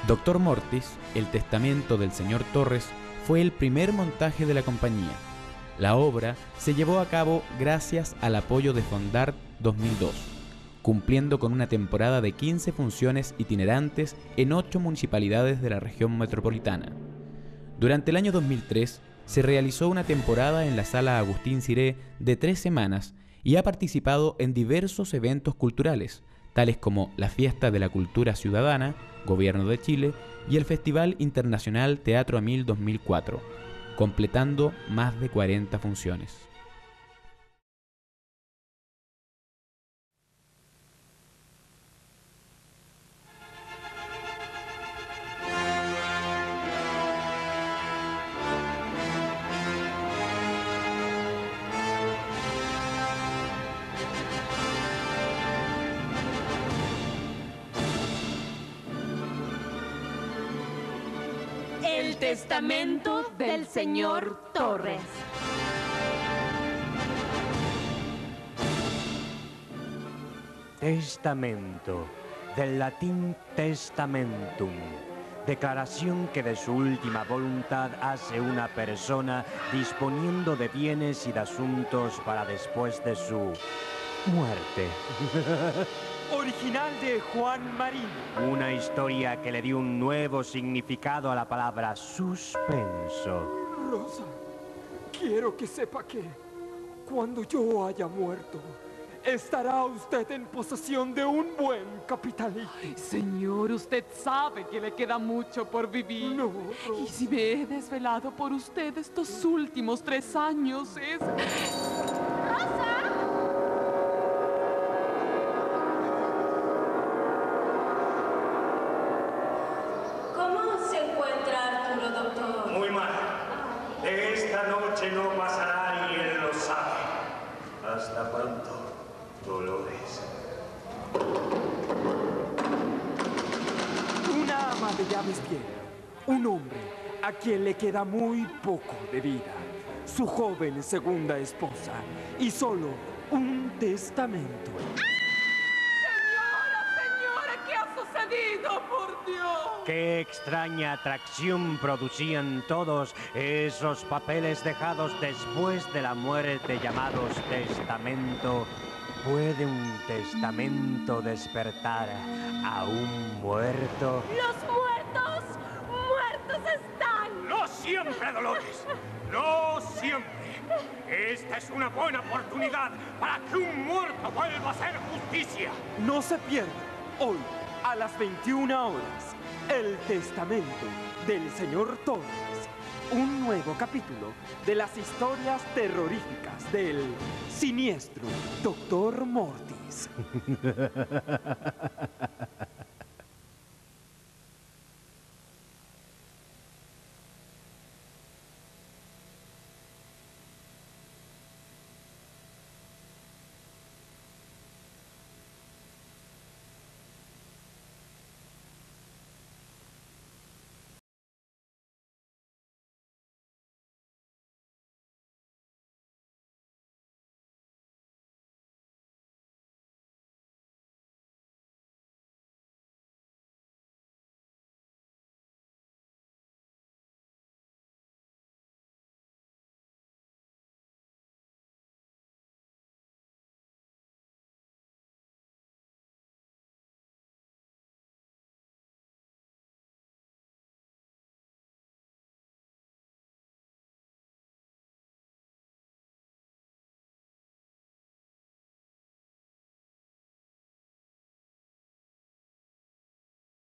Doctor Mortis, el testamento del señor Torres, fue el primer montaje de la compañía. La obra se llevó a cabo gracias al apoyo de Fondart 2002, cumpliendo con una temporada de 15 funciones itinerantes en 8 municipalidades de la región metropolitana. Durante el año 2003 se realizó una temporada en la Sala Agustín Ciré de 3 semanas y ha participado en diversos eventos culturales, tales como la Fiesta de la Cultura Ciudadana, Gobierno de Chile, y el Festival Internacional Teatro Amil 2004, completando más de 40 funciones. El testamento del señor Torres. Testamento, del latín testamentum, declaración que de su última voluntad hace una persona disponiendo de bienes y de asuntos para después de su muerte. Original de Juan Marín. Una historia que le dio un nuevo significado a la palabra suspenso. Rosa, quiero que sepa que cuando yo haya muerto, estará usted en posesión de un buen capitalito. Ay, señor, usted sabe que le queda mucho por vivir. No, Rosa. Y si me he desvelado por usted estos últimos 3 años es... ¡Rosa! ¿Cómo se encuentra Arturo, doctor? Muy mal. Esta noche no pasará y él lo sabe. Hasta pronto, Dolores. Una ama de llaves tiene un hombre a quien le queda muy poco de vida, su joven segunda esposa y solo un testamento. Señora, ¿qué ha sucedido, por Dios? Qué extraña atracción producían todos esos papeles dejados después de la muerte llamados testamento. ¿Puede un testamento despertar a un muerto? ¡Los muertos! ¡Muertos están! ¡No siempre, Dolores! ¡No siempre! Esta es una buena oportunidad para que un muerto vuelva a hacer justicia. No se pierda hoy a las 21 horas el testamento del señor Torres, un nuevo capítulo de las historias terroríficas del siniestro Doctor Mortis.